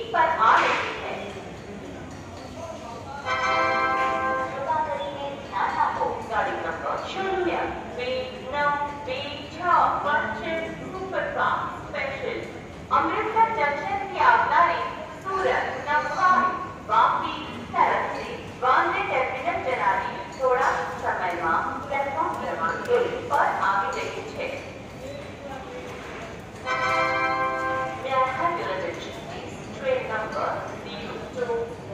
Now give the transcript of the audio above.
पर आ रही है। कृपा કરીને ध्यान આપો ગાડી number 0 2 superfast special Amritsar junction की आवનારી સુરત નવસારી વાપી તરફથી વંદે ટર્મિનલ જનારી થોડા સમયમાં પ્લેટફોર્મ ક્રમાંક 1 પર આવી રહી છે। May I have your attention please? Train number 02